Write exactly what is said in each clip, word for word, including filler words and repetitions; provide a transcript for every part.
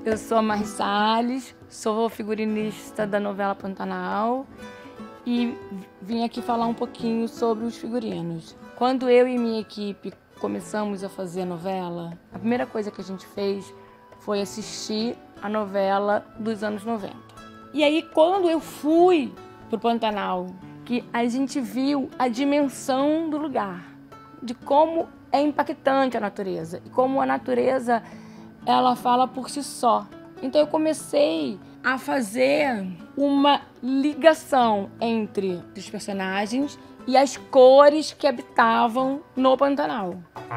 Eu sou a Marri Salles, sou figurinista da novela Pantanal e vim aqui falar um pouquinho sobre os figurinos. Quando eu e minha equipe começamos a fazer a novela, a primeira coisa que a gente fez foi assistir a novela dos anos noventa. E aí, quando eu fui pro Pantanal, que a gente viu a dimensão do lugar, de como é impactante a natureza e como a natureza ela fala por si só. Então eu comecei a fazer uma ligação entre os personagens e as cores que habitavam no Pantanal.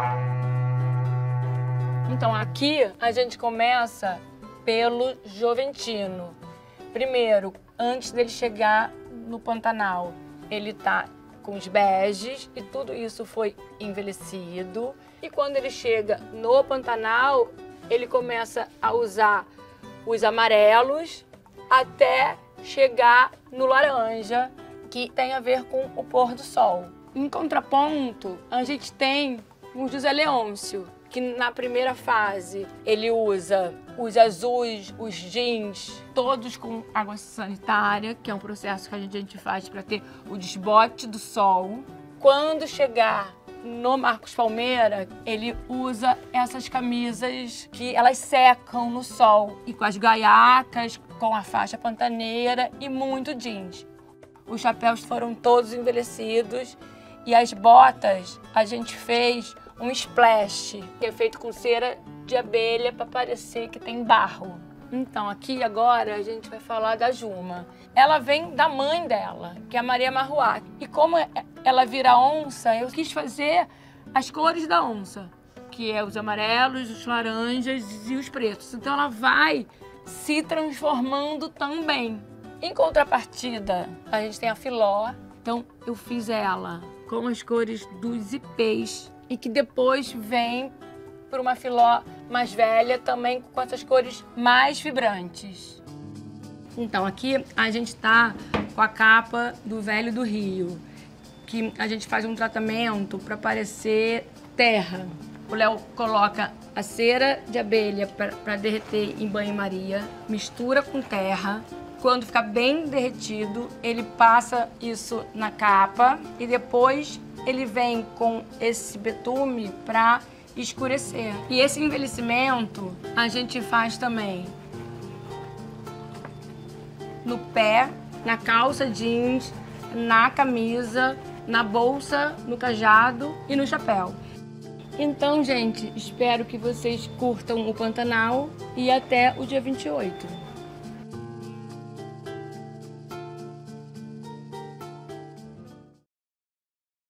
Então aqui a gente começa pelo Joventino. Primeiro, antes dele chegar no Pantanal, ele tá com os beges e tudo isso foi envelhecido. E quando ele chega no Pantanal, ele começa a usar os amarelos até chegar no laranja, que tem a ver com o pôr do sol. Em contraponto, a gente tem o José Leôncio, que na primeira fase ele usa os azuis, os jeans, todos com água sanitária, que é um processo que a gente faz para ter o desbote do sol. Quando chegar no Marcos Palmeira, ele usa essas camisas que elas secam no sol, e com as gaiacas, com a faixa pantaneira e muito jeans. Os chapéus foram todos envelhecidos e as botas a gente fez um splash, que é feito com cera de abelha para parecer que tem barro. Então aqui agora a gente vai falar da Juma. Ela vem da mãe dela, que é a Maria Marruá. E como ela vira onça, eu quis fazer as cores da onça, que é os amarelos, os laranjas e os pretos. Então ela vai se transformando também. Em contrapartida, a gente tem a Filó. Então eu fiz ela com as cores dos ipês e que depois vem para uma Filó mais velha, também com essas cores mais vibrantes. Então aqui a gente tá com a capa do Velho do Rio, que a gente faz um tratamento para parecer terra. O Léo coloca a cera de abelha para derreter em banho-maria, mistura com terra. Quando ficar bem derretido, ele passa isso na capa e depois ele vem com esse betume para escurecer. E esse envelhecimento a gente faz também no pé, na calça jeans, na camisa, na bolsa, no cajado e no chapéu. Então, gente, espero que vocês curtam o Pantanal e até o dia vinte e oito.